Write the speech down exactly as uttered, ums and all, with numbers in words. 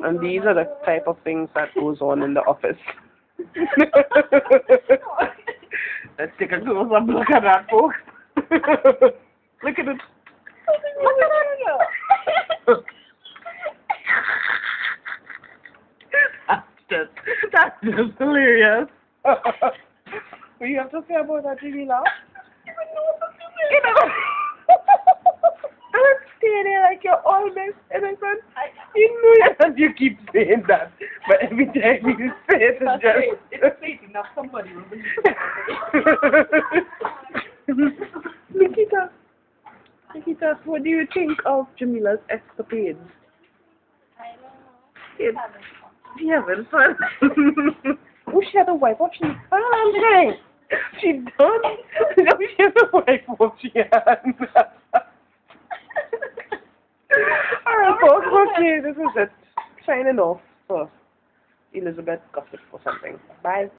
And these are the type of things that goes on in the office. Let's take a close-up look at that, folks. Look at it. Look at it. That's just, that's just hilarious. What do you have to say about that, Jimmy Laugh? You know, don't stay there like you're almost innocent. You know that you keep saying that, but every time you say it, it's just... It's fake enough, somebody will believe it. Nikita, Nikita, what do you think of Jamila's escapades? I don't know. It's, you having fun? Oh, she had a wife. What she had? She done? No, she had a wife. What she had? Alright, folks, okay, this is it. Signing off for Elizabeth Gossip or something. Bye.